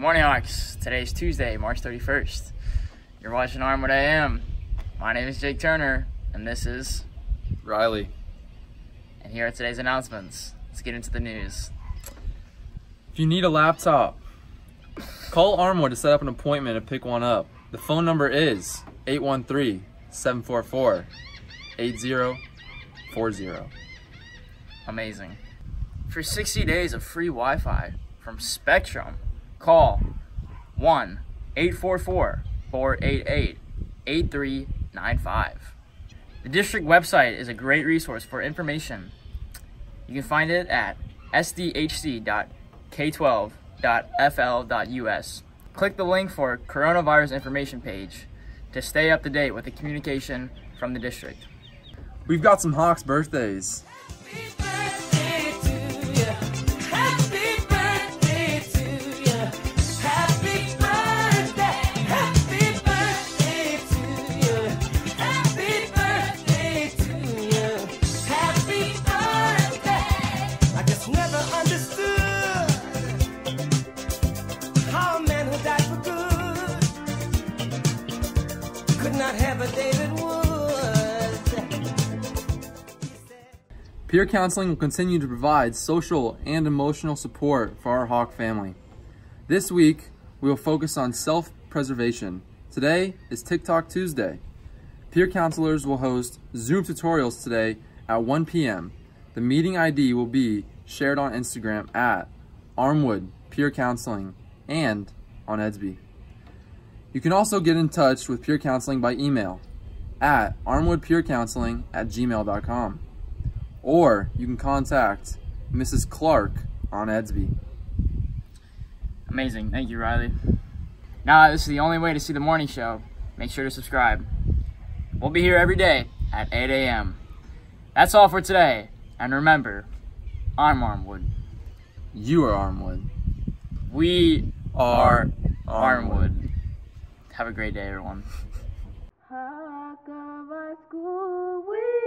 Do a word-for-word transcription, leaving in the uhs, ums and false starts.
Morning Hawks. Today's Tuesday, March thirty-first. You're watching Armwood A M. My name is Jake Turner, and this is Riley. And here are today's announcements. Let's get into the news. If you need a laptop, call Armwood to set up an appointment and pick one up. The phone number is eight one three, seven four four, eight zero four zero. Amazing. For sixty days of free Wi-Fi from Spectrum, call one eight four four, four eight eight, eight three nine five. The district website is a great resource for information. You can find it at s d h c dot k twelve dot f l dot u s. Click the link for coronavirus information page to stay up to date with the communication from the district. We've got some Hawks birthdays. Peer counseling will continue to provide social and emotional support for our Hawk family. This week, we will focus on self-preservation. Today is TikTok Tuesday. Peer counselors will host Zoom tutorials today at one p m The meeting I D will be shared on Instagram at Armwood Peer Counseling and on Edsby. You can also get in touch with peer counseling by email at armwoodpeercounseling at gmail dot com. Or you can contact Missus Clark on Edsby. Amazing. Thank you, Riley. Now, this is the only way to see the morning show. Make sure to subscribe. We'll be here every day at eight a m That's all for today. And remember, I'm Armwood. You are Armwood. We are Armwood. Armwood. Have a great day, everyone.